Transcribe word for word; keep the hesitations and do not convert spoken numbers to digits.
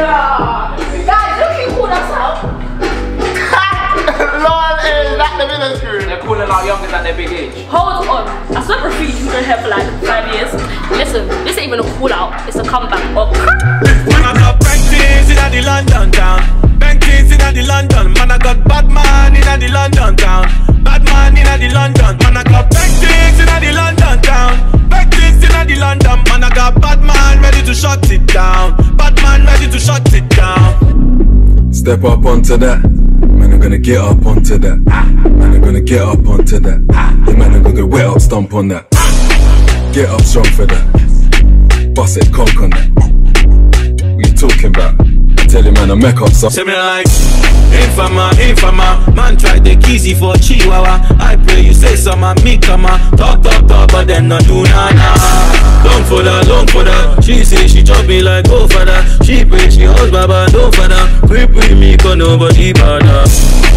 Yeah. Guys, look who called us out. Lol, is that the villain crew? They're calling out youngers at their big age. Hold on. I swear Rafiki has been here for like five years. Listen, this ain't even a call out, it's a comeback. Oh. Man, I got bank things in the London town. Bank things in the London. Man, I got bad man in the London town. Bad man in the London. Man, I got bank things in the London town. Bank things in the London. Man, I got bad man ready to shut it down. Bad man ready to shut it down. Step up onto that. Man, I'm gonna get up onto that. Man, I'm gonna get up onto that. Yeah, man, I'm gonna get wet up, stomp on that. Get up strong for that. Bust it, conk on that. What you talking about? I tell you, man, I make up something. Say me like, infama, infama. Man try the kizzy for Chihuahua. I pray you say some of me come on. Talk, talk, talk, but then not do nada. Long for that, long for that. She say she chop me like go for that. She pray she house baba, don't for that. Creep with me, cause nobody bother.